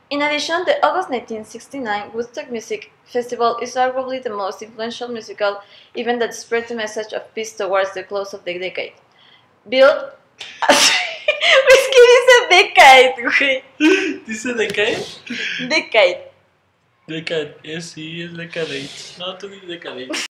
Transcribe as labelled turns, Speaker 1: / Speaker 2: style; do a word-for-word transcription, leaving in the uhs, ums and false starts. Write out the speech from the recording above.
Speaker 1: In addition, the August nineteen sixty-nine Woodstock Music Festival is arguably the most influential musical event that spread the message of peace towards the close of the decade. Built... Es que dice decade, güey.
Speaker 2: ¿Dice decade?
Speaker 1: Decade.
Speaker 2: Decade, eh, sí, es decade. No, tú dices decade.